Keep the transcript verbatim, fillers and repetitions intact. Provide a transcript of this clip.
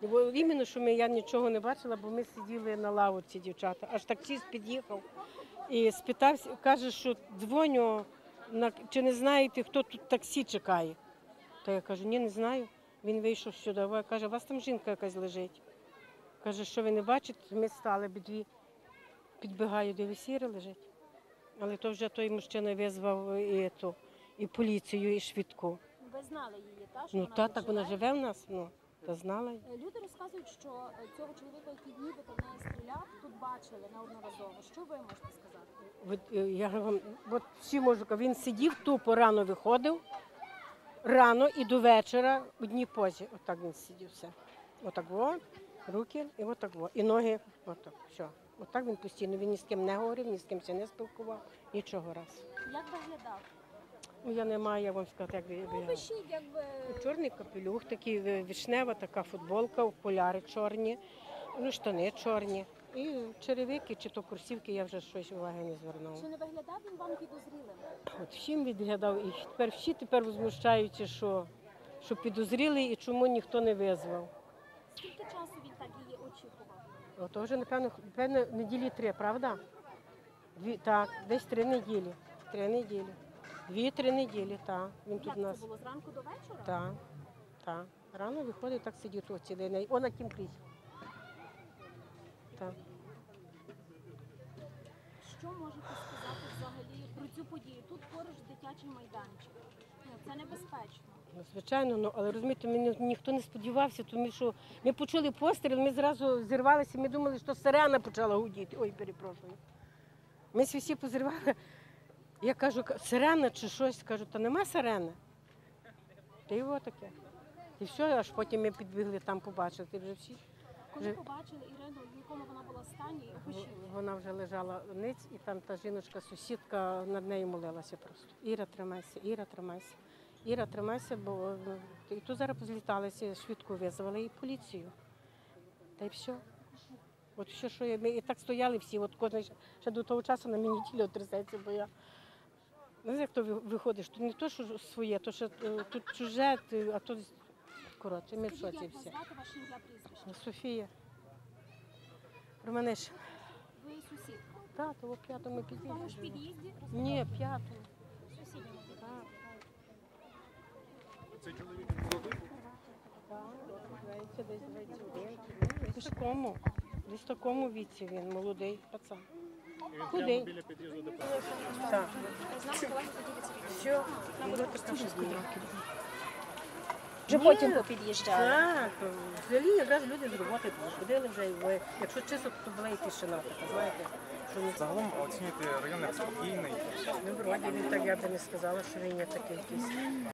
Бо іменно, що ми, я нічого не бачила, бо ми сиділи на лавочці, дівчата. Аж таксист під'їхав і спитався, каже, що дзвоню, на, чи не знаєте, хто тут таксі чекає. Та я кажу, ні, не знаю. Він вийшов сюди, каже, у вас там жінка якась лежить. Каже, що ви не бачите, ми стали дві. Підбігаю, де сіра лежить. Але то вже той мужчина визвав і, то, і поліцію, і швидку. Ви знали її, так? Що Ну вона та, тут так вона живе? живе в нас, ну, та знала. Люди розказують, що цього чоловіка, який нібито в неї стріляв, тут бачили неодноразово. Що ви можете сказати? От, е, я вам, от всі можу казати, він сидів тупо, рано виходив, рано і до вечора в одній позі. Отак він сидів все. Отак во, руки і отак во. І ноги, отак, все. Отак він постійно, він ні з ким не говорив, ні з ким не спілкував, нічого раз. Як виглядав? Ну, я не маю, я вам сказати, як Ну, виглядав. пишіть, як ви... Чорний капелюх, такий е, вишнева така футболка, окуляри чорні, ну, штани чорні. І черевики чи то курсівки, я вже щось уваги не звернула. Чи не виглядав він вам підозрілим? От всім відглядав, і тепер всі тепер возмущаються, що, що підозріли і чому ніхто не визвав. Скільки часу він так її очікував? От вже, напевно, напевно, неділі три, правда? Дві, так, десь три неділі. Три неділі. Дві-три неділі, так. Він тут Як у нас. це було, зранку до вечора? Так, так. Рано виходить, так сидить тут цілий день. О, на тім крізь. Так. Що можете сказати взагалі про цю подію? Тут поруч дитячий майданчик. Ну, це небезпечно. Ну, звичайно, ну, але розумієте, мені ніхто не сподівався, тому що ми почули постріл, ми зразу зірвалися, ми думали, що сирена почала гудіти. Ой, перепрошую. Ми всі позривали. Я кажу, сирена чи щось, кажу, та нема сирени. Та його таке. І все, аж потім ми підбігли там побачити вже всі. Коли Вже- побачили Ірину, в якому вона була стані, опишіть. Вона вже лежала ниць, і там та жіночка, сусідка над нею молилася просто. Іра, тримайся, Іра, тримайся. Іра, тримайся, бо ну, і тут зараз позліталися, швидко визвали і поліцію. Та й все. От все, що я, ми і так стояли всі, от кожен ще, ще до того часу на мені тіло трясеться, бо я. Ну, як то ви- виходиш, то не то, що своє, то що е, тут чуже, ти- а то коротше, ми в Скажіть, шоці як всі. назвати ваше ім'я прізвище? Софія. Романиш. Ви сусідка. Так, того в п'ятому В тому ж під'їзді. під'їзді? Ні, п'ятому. В сусідньому під'їзді. Так. Цей чоловік молодий? Так, десь двадцять один. Десь такому. Десь в такому віці він, молодий пацан. І він Куди? прямо біля під'їзду до Так. Все, його така шістдесят років. Вже Ні. потім попід'їжджали. Так, взагалі якраз люди з роботи ходили вже. і ви- Якщо чисто, то була і тишина така, знаєте. Що не Загалом оцінюєте район як спокійний. ну, вроді він так, я би не сказала, що він є такий якийсь.